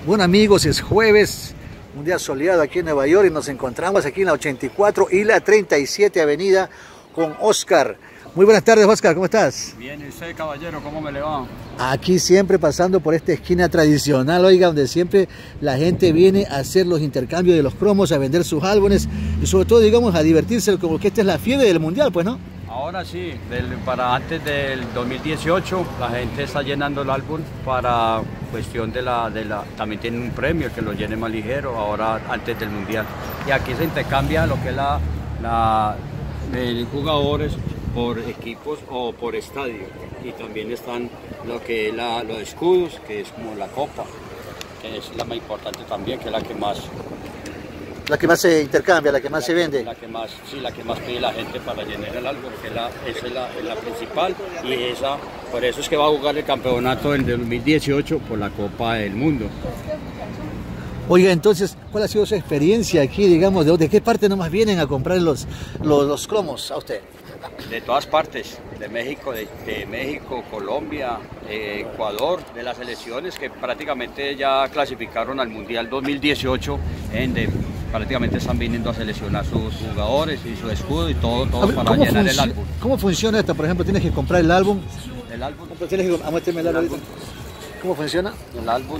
Bueno amigos, es jueves, un día soleado aquí en Nueva York y nos encontramos aquí en la 84 y la 37 Avenida con Oscar. Muy buenas tardes, Oscar, ¿cómo estás? Bien, ¿y usted, caballero, cómo me le va? Aquí siempre pasando por esta esquina tradicional, oiga, donde siempre la gente viene a hacer los intercambios de los cromos, a vender sus álbumes y sobre todo, digamos, a divertirse, como que esta es la fiebre del mundial, pues, ¿no? Ahora sí, para antes del 2018 la gente está llenando el álbum para cuestión también tienen un premio que lo llene más ligero ahora antes del mundial. Y aquí se intercambia lo que es jugadores por equipos o por estadio. Y también están lo que es los escudos, que es como la copa, que es la más importante también, que es la que más se intercambia, la que más se vende. La que más pide la gente para llenar el álbum, que esa es la principal, y por eso es que va a jugar el campeonato del 2018 por la Copa del Mundo. Oiga, entonces, ¿cuál ha sido su experiencia aquí, digamos, de qué parte nomás vienen a comprar los cromos a usted? De todas partes, de México, Colombia, Ecuador, de las selecciones que prácticamente ya clasificaron al Mundial 2018, prácticamente están viniendo a seleccionar sus jugadores y su escudo y todo para llenar el álbum. ¿Cómo funciona esto? Por ejemplo, tienes que comprar el álbum. El álbum. ¿Cómo funciona? El álbum.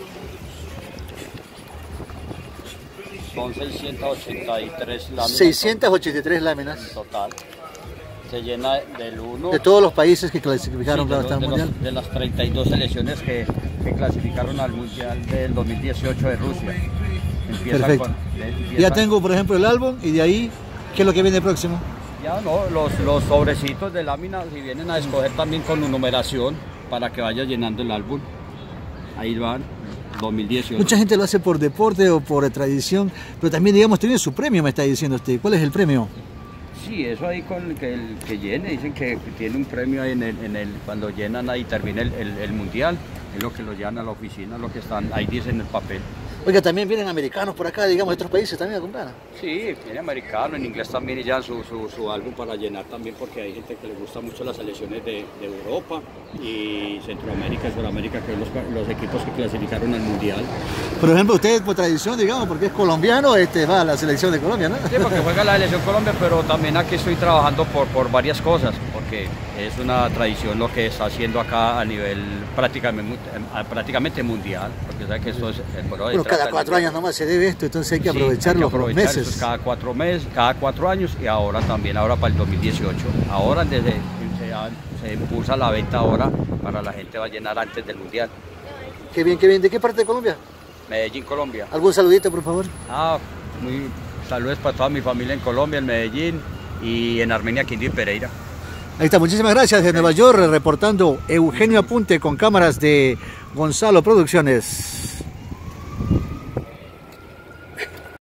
Son 683 láminas. 683 láminas. En total. Se llena del 1. De todos los países que clasificaron hasta el Mundial. De las 32 selecciones que clasificaron al Mundial del 2018 de Rusia. Perfecto. Ya tengo, por ejemplo, el álbum y de ahí, ¿qué es lo que viene próximo? Ya no, los sobrecitos de láminas y vienen a escoger también con una numeración para que vaya llenando el álbum. Ahí van, 2018. Mucha gente lo hace por deporte o por tradición, pero también, digamos, tiene su premio, me está diciendo usted. ¿Cuál es el premio? Sí, eso ahí con el que llene, dicen que tiene un premio ahí cuando llenan ahí, termina el mundial, es lo que lo llevan a la oficina, lo que están, ahí dice en el papel. Oiga, también vienen americanos por acá, digamos, de otros países también a comprar. Sí, viene americano, en inglés también y ya su álbum para llenar también, porque hay gente que le gusta mucho las selecciones de Europa y Centroamérica y Sudamérica, que son los equipos que clasificaron al mundial. Por ejemplo, usted por tradición, digamos, porque es colombiano, va a la selección de Colombia, ¿no? Sí, porque juega la selección Colombia, pero también aquí estoy trabajando por varias cosas, porque es una tradición lo que está haciendo acá a nivel prácticamente mundial, porque sabe que esto es bueno, cada 4 años nomás se debe esto, entonces hay que aprovechar los meses. Cada 4 meses, cada 4 años y ahora para el 2018. Ahora se impulsa la venta ahora para la gente va a llenar antes del mundial. Qué bien, qué bien. ¿De qué parte de Colombia? Medellín, Colombia. ¿Algún saludito, por favor? Saludos para toda mi familia en Colombia, en Medellín y en Armenia, Quindío y Pereira. Ahí está, muchísimas gracias. De Nueva York, reportando Eugenio Apunte con cámaras de Gonzalo Producciones.